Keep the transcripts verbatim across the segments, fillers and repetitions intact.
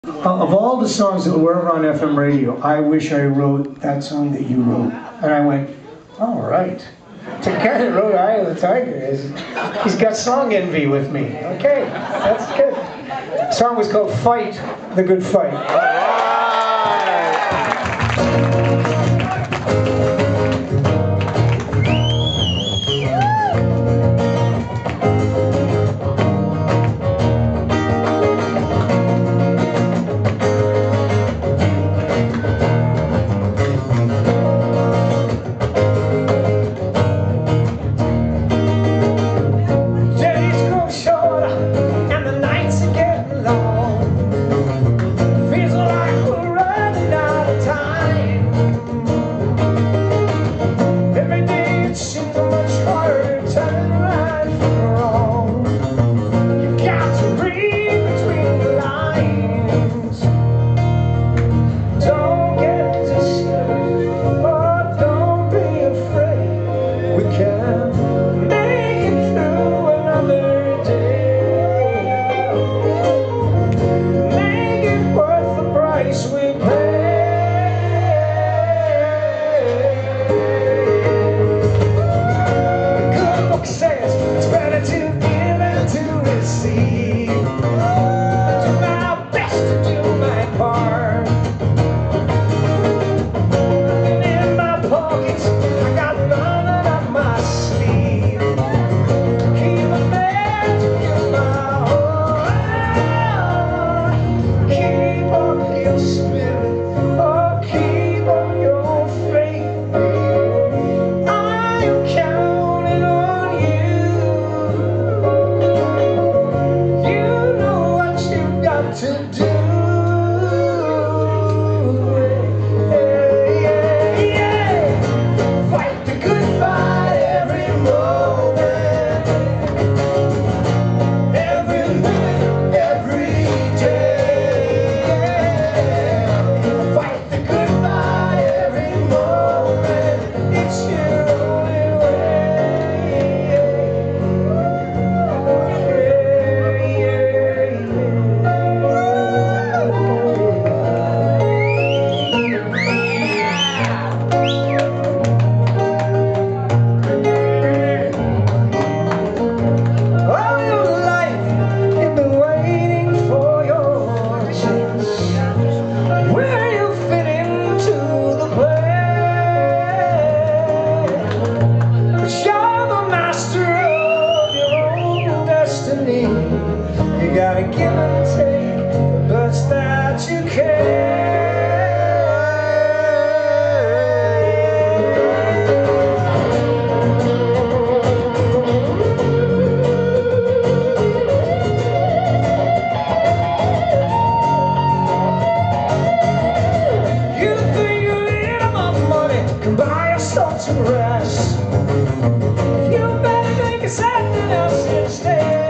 Of all the songs that were ever on F M radio, I wish I wrote that song that you wrote. And I went, all right. To the guy that wrote Eye of the Tiger, is, he's got song envy with me. Okay, that's good. The song was called Fight the Good Fight. You gotta give and take the best that you can. You think a little more money can buy yourself some rest? You better think of something else instead.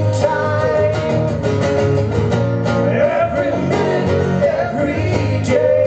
Yeah.